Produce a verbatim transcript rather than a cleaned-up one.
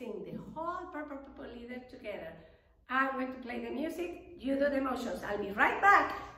sing the whole Purple Purple Leader together. I'm going to play the music, you do the motions. I'll be right back.